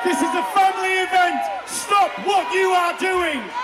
This is a family event. Stop what you are doing.